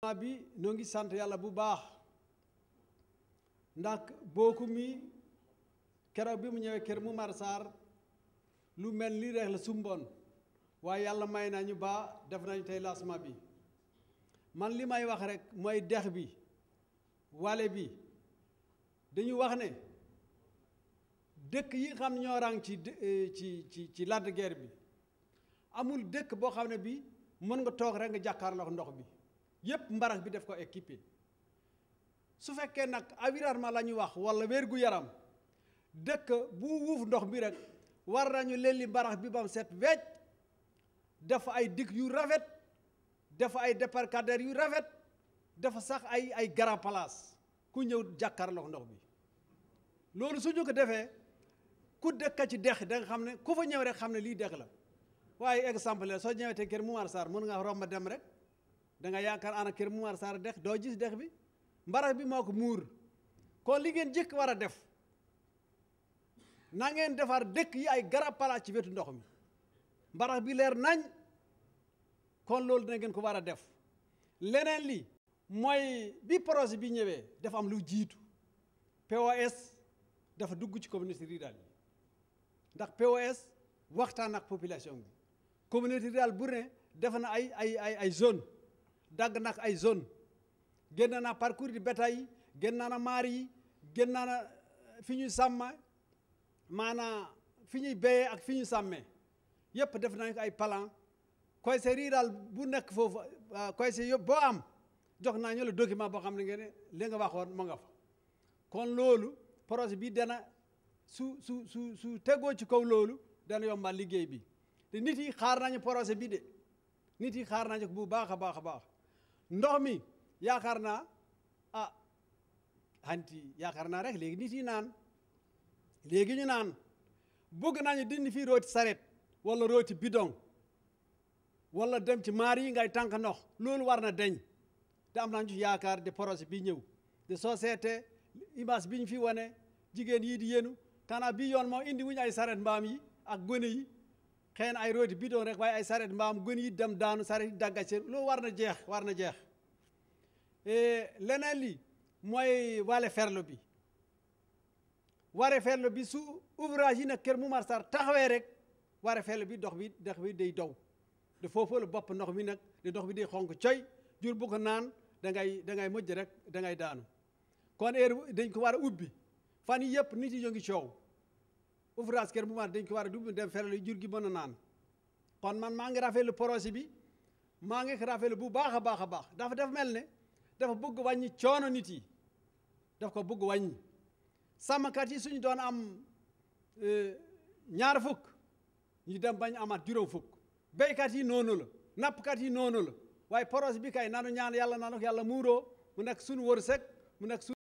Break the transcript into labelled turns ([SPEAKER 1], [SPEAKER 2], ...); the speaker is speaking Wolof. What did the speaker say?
[SPEAKER 1] bi noo ngi sant yàlla bu baax ndax bokku mi keroog bi mu ñëwee kër mu Mar Sarr lu mel ni rek la sumboon waaye yàlla may nañu ba def nañu tey lancement bi man li may wax rek mooy dex bi wale bi dañu wax ne dëkk yi xam ñoo rang ci Lac de Guiers bi amul dëkk boo xam ne bi mën nga toog rek nga jàkkaarloo ndox bi yépp mbarax bi def ko équipé su fekkee nag environnement la ñuy wax wala wérgu yaram dëkk bu wuuf ndox bi rek war nañu lelli mbarax bi bam set wecc dafa ay dig yu rafet dafa ay déparcadère yu rafet dafa sax ay grand place ku ñëw jàkkaarloo ndox bi loolu su ñu ko defee ku dëkk ci dex da nga xam ne ku fa ñëw rek xam ne lii dex la waaye exemple la soo ñëwee te kër mu Mar Sarr mën nga romb dem rek da nga yaakaar ana kër mu Mar Sarr dex doo gis dex bi mbarax bi moo ko muur kon li ngeen jëkk war a def na ngeen defar dëkk yi ay garab palaas ci wetu ndox mi mbarax bi leer nañ kon loolu dina ngeen ko war a def leneen li mooy bi projet bi ñëwee dafa am lu jiitu POS dafa dugg ci communauté rurale yi ndax POS waxtaan ak population bi communauté rurale bu ne def na ay zone dagg nag ay zone génn na parcours du bétail yi génn na maar yi génn na fi ñuy sàmm maanaam fi ñuy béyee ak fi ñuy sàmmee yépp def nañ ko ay plan conseil rural bu nekk foofu conseil yëpp boo am jox naa ñu la document boo xam ne ngeen li nga waxoon mu nga fa kon loolu projet bi dana su tegoo ci kaw loolu dana yombal liggéey bi te nit yi xaar nañu projet bi de nit yi xaar nañu ko bu baax a baax a baax ndox mi yaakaar naa yaakaar naa rek léegi nit yi naan léegi ñu naan bëgg nañu dindi fii rooti saret wala rooti bidon wala dem ci maar yi ngay tànk ndox loolu war na deñ te am nañu yaakaar de projet bi ñëw de société image bi ñu fi wane jigéen yii di yéenu kanaa bi yoon moom indi wuñu ay saret mbaam yi ak gone yi xëy na ay rooti bidon rek waaye ay saret mbaam gone yi dem daanu saret yi dagga seen loolu war na jeex leneen li mooy wale ferlo bi su ouvrage yi nag kër mu Mar Sarr taxawee rek ware ferlo bi dox bi day daw de foofu la bopp ndox mi nag de ndox bi day xonk coy jur bu ko naan da ngay mujj rek da ngay daanu kon heure dañ ko war a ubbi fan yi yëpp nit yi ñoo ngi coow ouvrage kër mu Mar dañ ko war a ubbi dem ferlo yi jur gi mën a naan kon man maa ngi rafetlu projet bi maa ngi rafetlu bu baax a baax a baax dafa mel ne dafa bëgg wàññi coono nit yi daf ko bëgg wàññi sàmmkat yi suñu doon am 2 fukk ñu dem bañ amaat juróom fukk béykat yi noonu la nappkat yi noonu la waaye projet bi kay nanu ñaan yàlla nanu ko yàlla muuroo mu nekk suñu wërsëg mu nekk